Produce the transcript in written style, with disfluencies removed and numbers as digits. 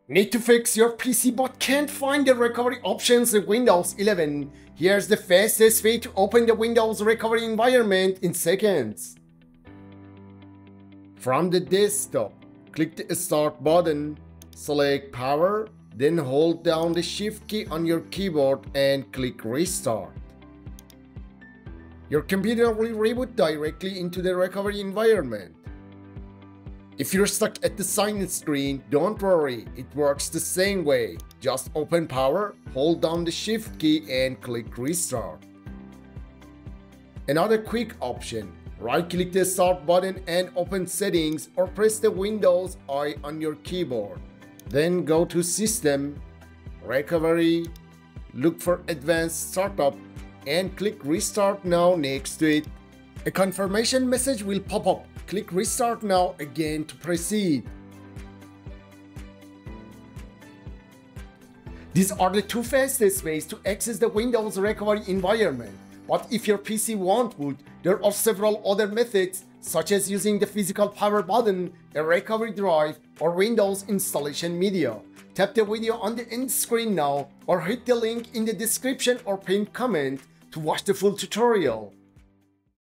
Need to fix your PC but can't find the recovery options in Windows 11? Here's the fastest way to open the Windows recovery environment in seconds. From the desktop, click the Start button, select Power, then hold down the Shift key on your keyboard and click Restart. Your computer will reboot directly into the recovery environment. If you're stuck at the sign-in screen, don't worry, it works the same way. Just open Power, hold down the Shift key and click Restart. Another quick option, right-click the Start button and open Settings or press the Windows I on your keyboard. Then go to System, Recovery, look for Advanced Startup and click Restart Now next to it. A confirmation message will pop up. Click Restart Now again to proceed. These are the two fastest ways to access the Windows recovery environment. But if your PC won't boot, there are several other methods such as using the physical power button, a recovery drive, or Windows installation media. Tap the video on the end screen now or hit the link in the description or pinned comment to watch the full tutorial.